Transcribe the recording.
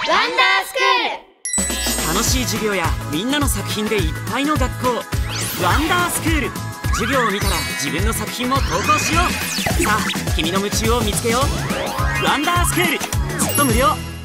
ワンダースクール。 楽しい授業やみんなの作品でいっぱいの学校、ワンダースクール。授業を見たら自分の作品も投稿しよう。さあ君の夢中を見つけよう。ワンダースクール、ずっと無料。